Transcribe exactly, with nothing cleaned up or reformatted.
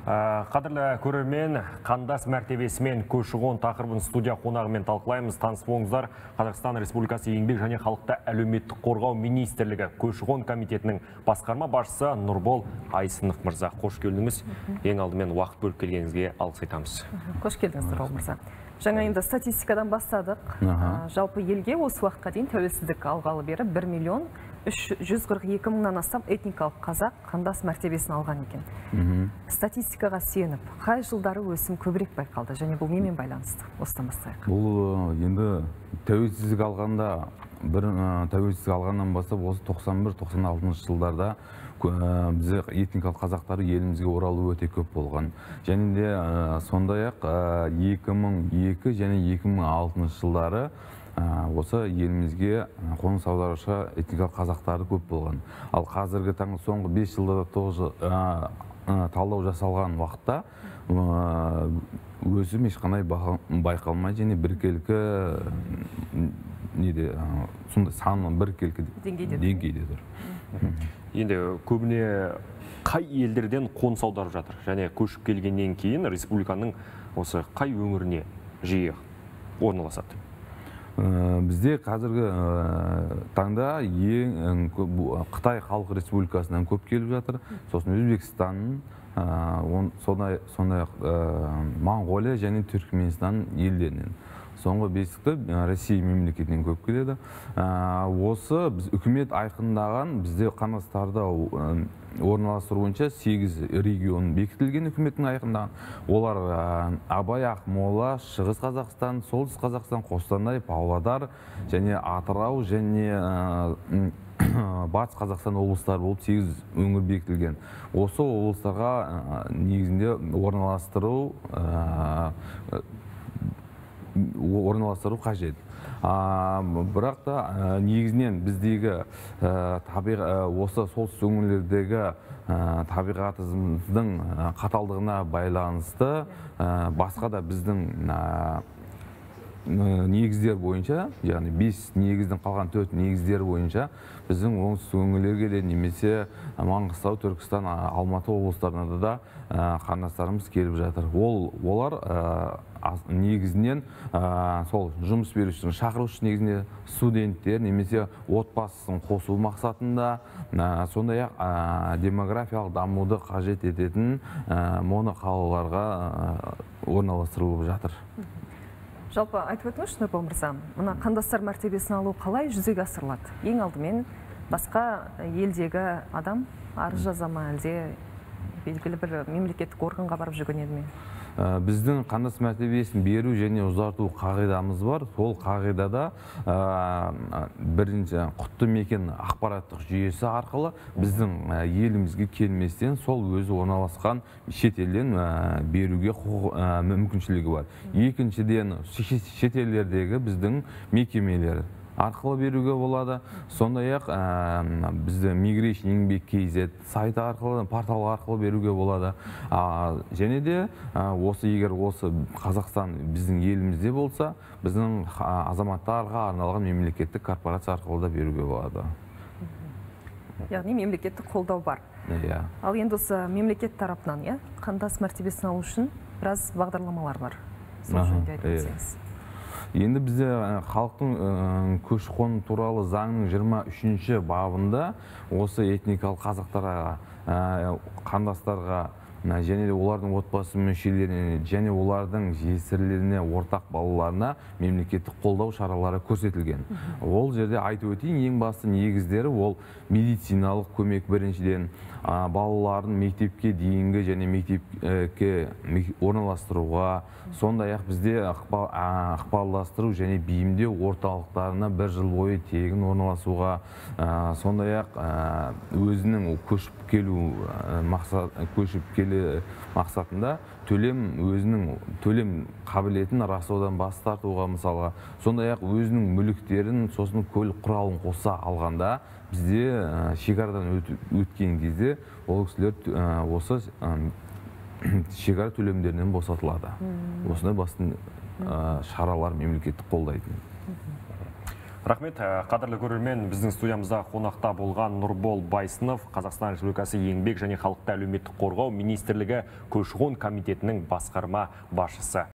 Қадірлі көрермен, қандас мәртебесімен көші-қон тақырыбын студия қонағымен талқылаймыз. Таныс болыңыздар, Қазақстан Республикасы еңбек және халықты әлеуметтік қорғау министрлігі көші-қон комитетінің басқарма басшысы Нұрбол Айсынов мырза. Қош келдіңіз. Ең алдымен уақыт бөліп келгеніңізге алғыс айтамыз. Қош келдіңіз, Нұрбол мырза. Жаңа енді статистикадан бастадық. Жалпы елге осы уақытқа дейін тәуелсіздік алғалы бері бір миллион үш жүз қырық екі мыңнан астам этникалық қазақ қандас мәртебесін алған екен. Статистикаға сүйеніп, қай жылдары өсім көбірек байқалды және бұл немен байланысты? Осыдан бастайық. Бұл енді тәуелсіздік алғанда, бір тәуелсіздік алғаннан бастап осы тоқсан бір тоқсан алтыншы жылдарда бізде этникалық қазақтары елімізге оралу өте көп болған. Және де сондай-ақ екі мың екі және екі мың алтыншы жылдары осы елімізге қоныс аударушы этникалық қазақтары көп болған. Ал қазіргі таңғы соңғы бес жылда талдау жасалған уақытта өсім ешқандай байқалмай және біркелкі неде саны біркелкі деңгейде тұр. Енді көбіне қай елдерден қоныс аударып жатыр? Және көшіп келгеннен кейін республиканың осы қай өңіріне жиі орналасады? Бізде қазіргі таңда Қытай Халық Республикасынан көп келіп жатыр. Сосын Өзбекстанның, сондай-ақ Моңғолия және Түркменстан елдерінен. Соңғы бестікті Россия мемлекетінен көп келеді. Осы біз үкімет айқындаған бізде қандастарды орналастыру бойынша сегіз регион бекітілген үкіметтің айқындаған. Олар Абай, Ақмола, Шығыс Қазақстан, Солтүстік Қазақстан, Қостанай, Павлодар және Атырау және Батыс Қазақстан облыстары болып сегіз өңір бекітілген. Осы облыстарға негізінде орналастыру орналастыру қажет. Бірақ та негізінен біздегі осы солтүстік өңірлердегі табиғатымыздың қаталдығына байланысты басқа да біздің негіздер бойынша, яғни бес негіздің қалған төрт негіздер бойынша біздің оңтүстік өңірлерге де немесе Маңғыстау, Түркістан, Алматы облыстарына да қандастарымыз келіп жатыр. Олар негізінен сол жұмыс берушінің шақырушы негізінде студенттер немесе отбасысын қосу мақсатында, сондай-ақ демографиялық дамуды қажет ететін моноқалаларға орналастырылып жатыр. Жалпы айтып өтіңізші, Нұрбол мырза, мына қандастар мәртебесін алу қалай жүзеге асырылады? Ең алдымен басқа елдегі адам арыз жаза ма, әлде белгілі бір мемлекеттік органға барып жүгінеді ме? Біздің қандас мәртебесін беру және ұзарту қағидамыз бар. Сол қағидада бірінші құтты мекен ақпараттық жүйесі арқылы біздің елімізге келместен сол өзі орналасқан шетелден беруге мүмкіншілігі бар. Екіншіден шетелдердегі біздің мекемелер арқылы беруге болады. Сондай-ақ бізді Migration еңбек kz сайты арқылы, портал арқылы беруге болады. Және де осы егер осы Қазақстан біздің елімізде болса, біздің азаматтарға арналған мемлекеттік корпорация арқылы да беруге болады. Яғни мемлекеттік қолдау бар. Ал енді осы мемлекет тарапынан, қандас мәртебесін алу үшін біраз бағдарламалар бар. Сол жөнінде айтып өтсеңіз. Енді бізде халықтың көші-қон туралы заңның жиырма үшінші бабында осы этникалық қазақтарға, қандастарға және де олардың отбасы мүшелеріне және олардың жесірлеріне, ортақ балаларына мемлекеттік қолдау шаралары көрсетілген. Ол жерде айтып өтейін, ең басты негіздері ол медициналық көмек біріншіден, балаларын мектепке дейінгі және мектепке орналастыруға, сондай-ақ бізде ықпалдастыру және бейімдеу орталықтарына бір жыл бойы тегін орналасуға, сондай-ақ өзінің көшіп келу көшіп келу мақсатында төлем өзінің төлем қабілетін растаудан бас тартуға мысалға, сондай-ақ өзінің мүліктерін, сосын көлік құралын қоса алғанда бізде шекарадан өткен кезде ол кісілер осы шекара төлемдерінен босатылады. Осындай басты шаралар мемлекеттік қолдайтын. Рахмет, қадірлі көрермен, біздің студиямызда қонақта болған Нұрбол Байсынов, Қазақстан Республикасы еңбек және халықты әлеуметтік қорғау министрлігі көші-қон комитетінің басқарма басшысы.